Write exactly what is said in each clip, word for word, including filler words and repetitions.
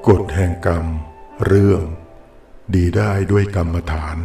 กฎแห่งกรรมเรื่องดีได้ด้วยกรรมฐาน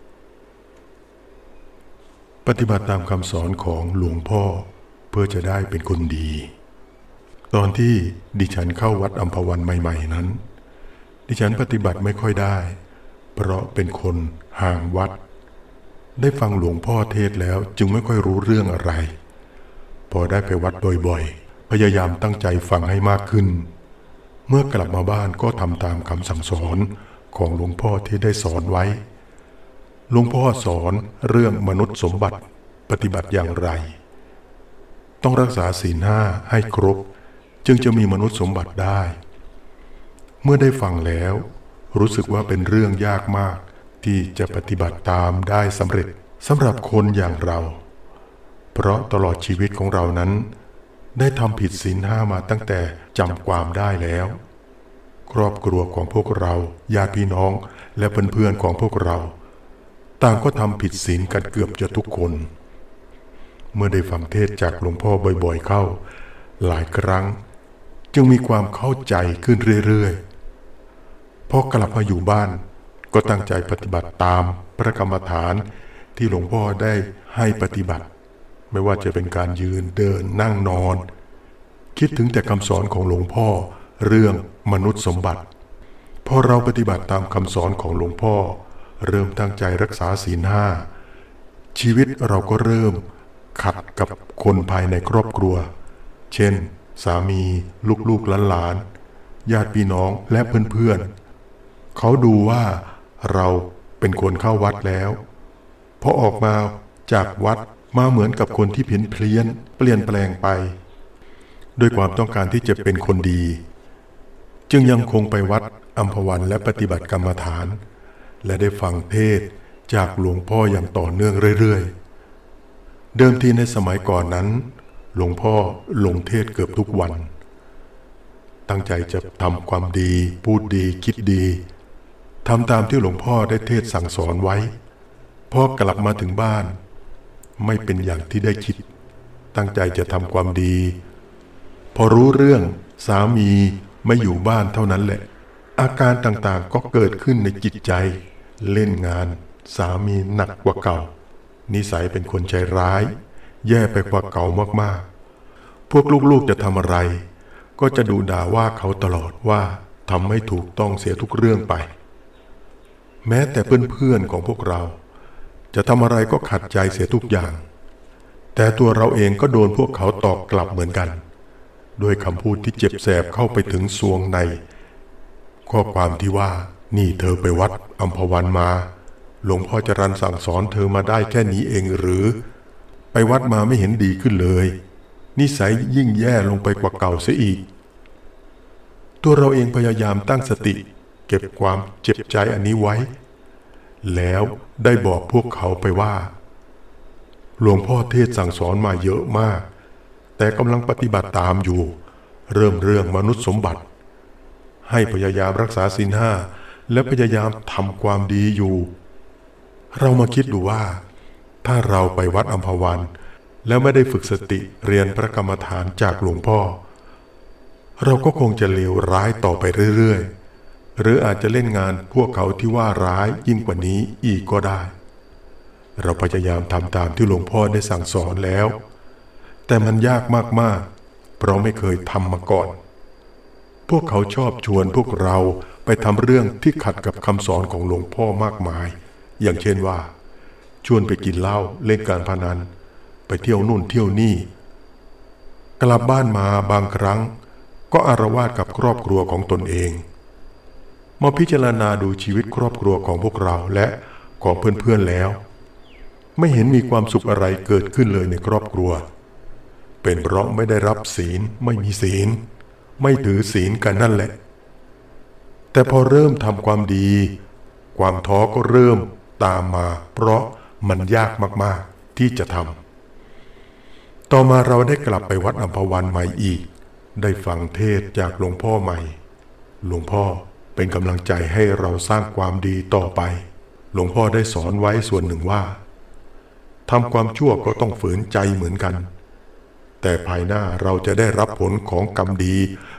ปฏิบัติตามคำสอนของหลวงพ่อเพื่อจะได้เป็นคนดีตอนที่ดิฉันเข้าวัดอัมพวันใหม่ๆนั้นดิฉันปฏิบัติไม่ค่อยได้เพราะเป็นคนห่างวัดได้ฟังหลวงพ่อเทศแล้วจึงไม่ค่อยรู้เรื่องอะไรพอได้ไปวัดบ่อยๆพยายามตั้งใจฟังให้มากขึ้นเมื่อกลับมาบ้านก็ทำตามคำสั่งสอนของหลวงพ่อที่ได้สอนไว้หลวงพ่อสอนเรื่องมนุษย์สมบัติปฏิบัติอย่างไรต้องรักษาศีลห้าให้ครบจึงจะมีมนุษย์สมบัติได้เมื่อได้ฟังแล้วรู้สึกว่าเป็นเรื่องยากมากที่จะปฏิบัติตามได้สำเร็จสำหรับคนอย่างเราเพราะตลอดชีวิตของเรานั้นได้ทำผิดศีลห้ามาตั้งแต่จำความได้แล้วครอบครัวของพวกเราญาติพี่น้องและเพื่อนๆของพวกเราต่างก็ทำผิดศีลกันเกือบจะทุกคนเมื่อได้ฟังเทศจากหลวงพ่อบ่อยๆเข้าหลายครั้งจึงมีความเข้าใจขึ้นเรื่อยๆพอกลับมาอยู่บ้านก็ตั้งใจปฏิบัติตามพระกรรมฐานที่หลวงพ่อได้ให้ปฏิบัติไม่ว่าจะเป็นการยืนเดินนั่งนอนคิดถึงแต่คำสอนของหลวงพ่อเรื่องมนุษย์สมบัติพอเราปฏิบัติตามคำสอนของหลวงพ่อเริ่มตั้งใจรักษาศีลห้าชีวิตเราก็เริ่มขัดกับคนภายในครอบครัวเช่นสามีลูกๆหลานๆญาติพี่น้องและเพื่อนๆเขาดูว่าเราเป็นคนเข้าวัดแล้วพอออกมาจากวัดมาเหมือนกับคนที่เพี้ยนเพี้ยนเปลี่ยนแปลงไปด้วยความต้องการที่จะเป็นคนดีจึงยังคงไปวัดอัมพวันและปฏิบัติกรรมฐานและได้ฟังเทศจากหลวงพ่ออย่างต่อเนื่องเรื่อยๆเดิมทีในสมัยก่อนนั้นหลวงพ่อลงเทศเกือบทุกวันตั้งใจจะทำความดีพูดดีคิดดีทำตามที่หลวงพ่อได้เทศสั่งสอนไว้พอกลับมาถึงบ้านไม่เป็นอย่างที่ได้คิดตั้งใจจะทำความดีพอรู้เรื่องสามีไม่อยู่บ้านเท่านั้นแหละอาการต่างๆก็เกิดขึ้นในจิตใจเล่นงานสามีหนักกว่าเก่านิสัยเป็นคนใจร้ายแย่ไปกว่าเก่ามากๆพวกลูกๆจะทำอะไรก็จะดูด่าว่าเขาตลอดว่าทำไม่ถูกต้องเสียทุกเรื่องไปแม้แต่เพื่อนๆของพวกเราจะทำอะไรก็ขัดใจเสียทุกอย่างแต่ตัวเราเองก็โดนพวกเขาตอบกลับเหมือนกันด้วยคำพูดที่เจ็บแสบเข้าไปถึงซวงในข้อความที่ว่านี่เธอไปวัดอัมพวันมาหลวงพ่อจรัญสั่งสอนเธอมาได้แค่นี้เองหรือไปวัดมาไม่เห็นดีขึ้นเลยนิสัยยิ่งแย่ลงไปกว่าเก่าเสียอีกตัวเราเองพยายามตั้งสติเก็บความเจ็บใจอันนี้ไว้แล้วได้บอกพวกเขาไปว่าหลวงพ่อเทศสั่งสอนมาเยอะมากแต่กำลังปฏิบัติตามอยู่เริ่มเรื่องมนุษย์สมบัติให้พยายามรักษาศีลห้าและพยายามทำความดีอยู่เรามาคิดดูว่าถ้าเราไปวัดอัมพวันแล้วไม่ได้ฝึกสติเรียนพระกรรมฐานจากหลวงพ่อเราก็คงจะเลวร้ายต่อไปเรื่อยๆหรืออาจจะเล่นงานพวกเขาที่ว่าร้ายยิ่งกว่านี้อีกก็ได้เราพยายามทำตามที่หลวงพ่อได้สั่งสอนแล้วแต่มันยากมากๆเพราะไม่เคยทำมาก่อนพวกเขาชอบชวนพวกเราไปทำเรื่องที่ขัดกับคำสอนของหลวงพ่อมากมายอย่างเช่นว่าชวนไปกินเหล้าเล่นการพนันไปเที่ยวนู่นเที่ยวนี่กลับบ้านมาบางครั้งก็อาละวาดกับครอบครัวของตนเองมาพิจารณาดูชีวิตครอบครัวของพวกเราและของเพื่อนๆแล้วไม่เห็นมีความสุขอะไรเกิดขึ้นเลยในครอบครัวเป็นเพราะไม่ได้รับศีลไม่มีศีลไม่ถือศีลกันนั่นแหละแต่พอเริ่มทำความดีความท้อก็เริ่มตามมาเพราะมันยากมากๆที่จะทำต่อมาเราได้กลับไปวัดอัมพวันใหม่อีกได้ฟังเทศจากหลวงพ่อใหม่หลวงพ่อเป็นกำลังใจให้เราสร้างความดีต่อไปหลวงพ่อได้สอนไว้ส่วนหนึ่งว่าทำความชั่วก็ต้องฝืนใจเหมือนกันแต่ภายหน้าเราจะได้รับผลของกรรมดี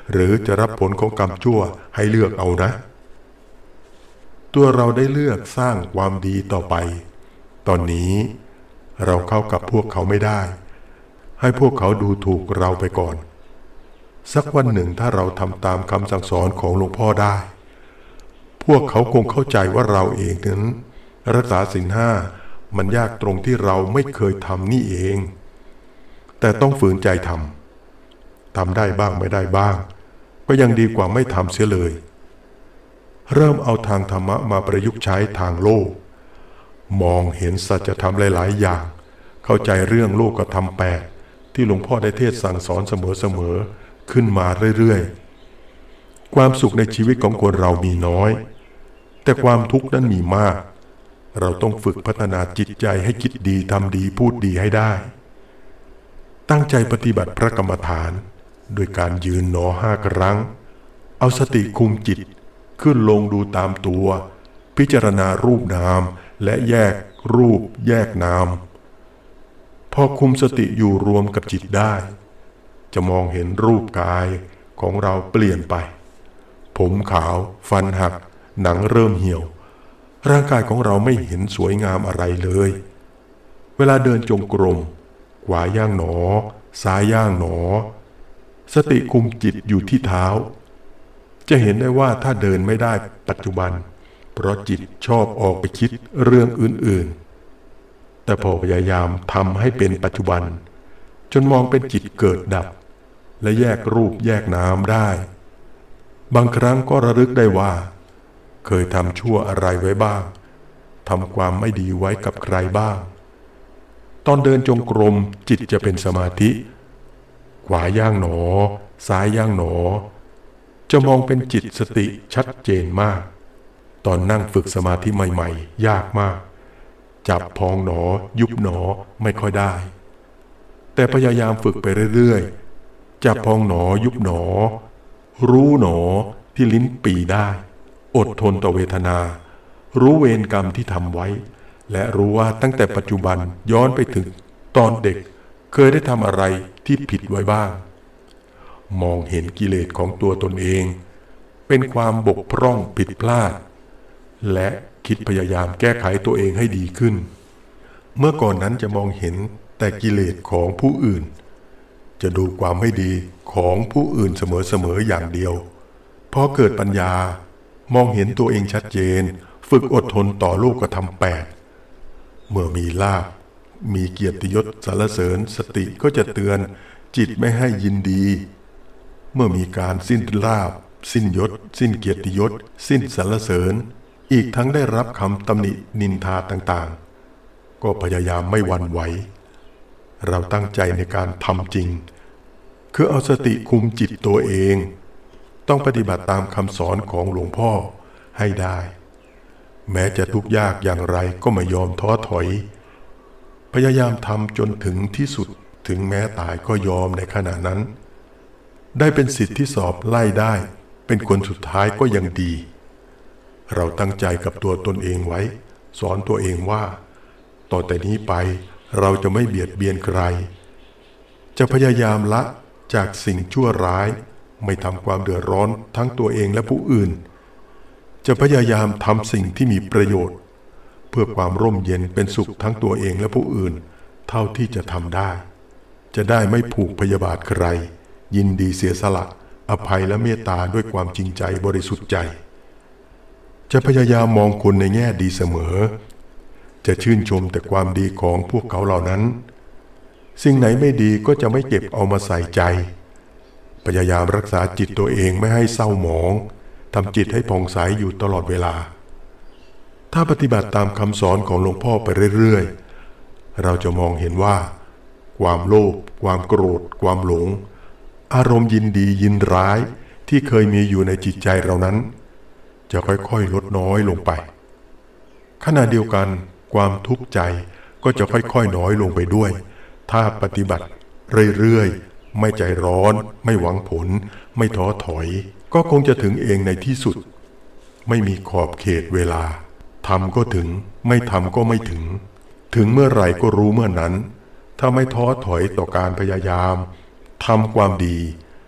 หรือจะรับผลของกรรมชั่วให้เลือกเอานะตัวเราได้เลือกสร้างความดีต่อไปตอนนี้เราเข้ากับพวกเขาไม่ได้ให้พวกเขาดูถูกเราไปก่อนสักวันหนึ่งถ้าเราทำตามคำสั่งสอนของหลวงพ่อได้พวกเขาคงเข้าใจว่าเราเองนั้นรักษาศีลห้ามันยากตรงที่เราไม่เคยทำนี่เองแต่ต้องฝืนใจทำทำได้บ้างไม่ได้บ้างก็ยังดีกว่าไม่ทำเสียเลยเริ่มเอาทางธรรมะมาประยุกต์ใช้ทางโลกมองเห็นสัจธรรมหลายๆอย่างเข้าใจเรื่องโลกธรรมแปดที่หลวงพ่อได้เทศสั่งสอนเสมอๆขึ้นมาเรื่อยๆความสุขในชีวิตของคนเรามีน้อยแต่ความทุกข์นั้นมีมากเราต้องฝึกพัฒนาจิตใจให้คิดดีทำดีพูดดีให้ได้ตั้งใจปฏิบัติพระกรรมฐานโดยการยืนหนอห้าครั้งเอาสติคุมจิตขึ้นลงดูตามตัวพิจารณารูปนามและแยกรูปแยกนามพอคุมสติอยู่รวมกับจิตได้จะมองเห็นรูปกายของเราเปลี่ยนไปผมขาวฟันหักหนังเริ่มเหี่ยวร่างกายของเราไม่เห็นสวยงามอะไรเลยเวลาเดินจงกรมขวาย่างหนอซ้ายย่างหนอสติคุมจิตอยู่ที่เท้าจะเห็นได้ว่าถ้าเดินไม่ได้ปัจจุบันเพราะจิตชอบออกไปคิดเรื่องอื่นๆแต่พอพยายามทำให้เป็นปัจจุบันจนมองเป็นจิตเกิดดับและแยกรูปแยกนามได้บางครั้งก็ระลึกได้ว่าเคยทำชั่วอะไรไว้บ้างทำความไม่ดีไว้กับใครบ้างตอนเดินจงกรมจิตจะเป็นสมาธิขวาย่างหนอซ้ายย่างหนอจะมองเป็นจิตสติชัดเจนมากตอนนั่งฝึกสมาธิใหม่ๆยากมากจับพองหนอยุบหนอไม่ค่อยได้แต่พยายามฝึกไปเรื่อยๆจับพองหนอยุบหนอรู้หนอที่ลิ้นปี่ได้อดทนต่อเวทนารู้เวรกรรมที่ทำไว้และรู้ว่าตั้งแต่ปัจจุบันย้อนไปถึงตอนเด็กเคยได้ทำอะไรที่ผิดไว้บ้างมองเห็นกิเลสของตัวตนเองเป็นความบกพร่องผิดพลาดและคิดพยายามแก้ไขตัวเองให้ดีขึ้นเมื่อก่อนนั้นจะมองเห็นแต่กิเลสของผู้อื่นจะดูความไม่ดีของผู้อื่นเสมอๆอย่างเดียวพอเกิดปัญญามองเห็นตัวเองชัดเจนฝึกอดทนต่อโลกธรรมแปดเมื่อมีลาภมีเกียรติยศสรรเสริญสติก็จะเตือนจิตไม่ให้ยินดีเมื่อมีการสิ้นลาภสิ้นยศสิ้นเกียรติยศสิ้นสรรเสริญอีกทั้งได้รับคำตำหนินินทาต่างๆก็พยายามไม่หวั่นไหวเราตั้งใจในการทำจริงคือเอาสติคุมจิตตัวเองต้องปฏิบัติตามคำสอนของหลวงพ่อให้ได้แม้จะทุกข์ยากอย่างไรก็ไม่ยอมท้อถอยพยายามทำจนถึงที่สุดถึงแม้ตายก็ยอมในขณะนั้นได้เป็นศิษย์ที่สอบไล่ได้เป็นคนสุดท้ายก็ยังดีเราตั้งใจกับตัวตนเองไว้สอนตัวเองว่าต่อแต่นี้ไปเราจะไม่เบียดเบียนใครจะพยายามละจากสิ่งชั่วร้ายไม่ทำความเดือดร้อนทั้งตัวเองและผู้อื่นจะพยายามทำสิ่งที่มีประโยชน์เพื่อความร่มเย็นเป็นสุขทั้งตัวเองและผู้อื่นเท่าที่จะทำได้จะได้ไม่ผูกพยาบาทใครยินดีเสียสละอภัยและเมตตาด้วยความจริงใจบริสุทธิ์ใจจะพยายามมองคนในแง่ดีเสมอจะชื่นชมแต่ความดีของพวกเขาเหล่านั้นสิ่งไหนไม่ดีก็จะไม่เก็บเอามาใส่ใจพยายามรักษาจิตตัวเองไม่ให้เศร้าหมองทำจิตให้ผ่องใสอยู่ตลอดเวลาถ้าปฏิบัติตามคำสอนของหลวงพ่อไปเรื่อยๆเราจะมองเห็นว่าความโลภความโกรธความหลงอารมณ์ยินดียินร้ายที่เคยมีอยู่ในจิตใจเรานั้นจะค่อยๆลดน้อยลงไปขณะเดียวกันความทุกข์ใจก็จะค่อยๆน้อยลงไปด้วยถ้าปฏิบัติเรื่อยๆไม่ใจร้อนไม่หวังผลไม่ท้อถอยก็คงจะถึงเองในที่สุดไม่มีขอบเขตเวลาทำก็ถึงไม่ทำก็ไม่ถึงถึงเมื่อไหร่ก็รู้เมื่อนั้นถ้าไม่ท้อถอยต่อการพยายามทำความดี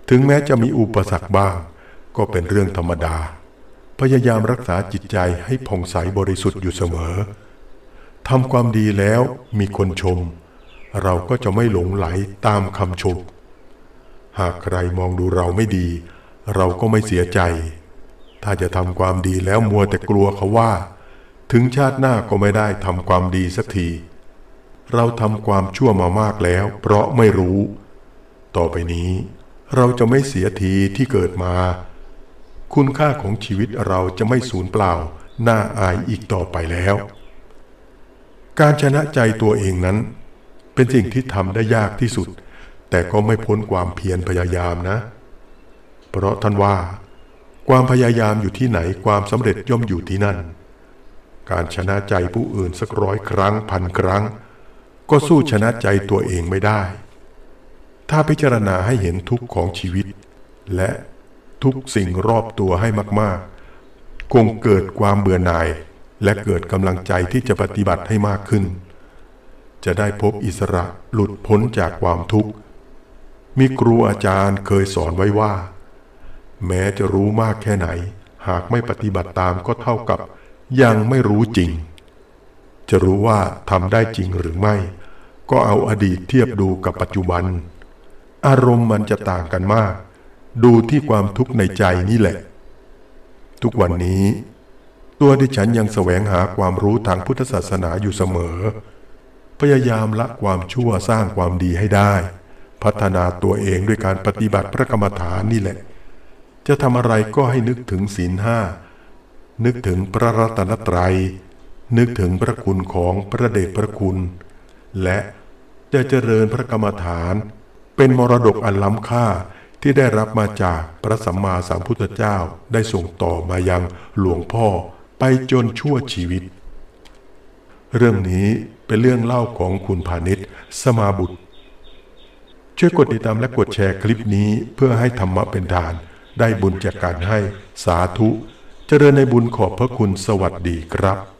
ถึงแม้จะมีอุปสรรคบ้างก็เป็นเรื่องธรรมดาพยายามรักษาจิตใจให้ผ่องใสบริสุทธิ์อยู่เสมอทำความดีแล้วมีคนชมเราก็จะไม่หลงไหลตามคำชมหากใครมองดูเราไม่ดีเราก็ไม่เสียใจถ้าจะทำความดีแล้วมัวแต่กลัวเขาว่าถึงชาติหน้าก็ไม่ได้ทำความดีสักทีเราทำความชั่วมามากแล้วเพราะไม่รู้ต่อไปนี้เราจะไม่เสียทีที่เกิดมาคุณค่าของชีวิตเราจะไม่สูญเปล่าน่าอายอีกต่อไปแล้วการชนะใจตัวเองนั้นเป็นสิ่งที่ทำได้ยากที่สุดแต่ก็ไม่พ้นความเพียรพยายามนะเพราะท่านว่าความพยายามอยู่ที่ไหนความสำเร็จย่อมอยู่ที่นั่นการชนะใจผู้อื่นสักร้อยครั้งพันครั้งก็สู้ชนะใจตัวเองไม่ได้ถ้าพิจารณาให้เห็นทุกข์ของชีวิตและทุกสิ่งรอบตัวให้มากๆคงเกิดความเบื่อหน่ายและเกิดกำลังใจที่จะปฏิบัติให้มากขึ้นจะได้พบอิสระหลุดพ้นจากความทุกข์มีครูอาจารย์เคยสอนไว้ว่าแม้จะรู้มากแค่ไหนหากไม่ปฏิบัติตามก็เท่ากับยังไม่รู้จริงจะรู้ว่าทำได้จริงหรือไม่ก็เอาอดีตเทียบดูกับปัจจุบันอารมณ์มันจะต่างกันมากดูที่ความทุกข์ในใจนี่แหละทุกวันนี้ตัวดิฉันยังแสวงหาความรู้ทางพุทธศาสนาอยู่เสมอพยายามละความชั่วสร้างความดีให้ได้พัฒนาตัวเองด้วยการปฏิบัติพระกรรมฐานนี่แหละจะทำอะไรก็ให้นึกถึงศีลห้านึกถึงพระรัตนตรัยนึกถึงพระคุณของพระเดชพระคุณและจะเจริญพระกรรมฐานเป็นมรดกอันล้ำค่าที่ได้รับมาจากพระสัมมาสัมพุทธเจ้าได้ส่งต่อมายังหลวงพ่อไปจนชั่วชีวิตเรื่องนี้เป็นเรื่องเล่าของคุณพานิชสมาบุตรช่วยกดติดตามและกดแชร์คลิปนี้เพื่อให้ธรรมะเป็นทานได้บุญจากการให้สาธุเจริญในบุญขอบพระคุณสวัสดีครับ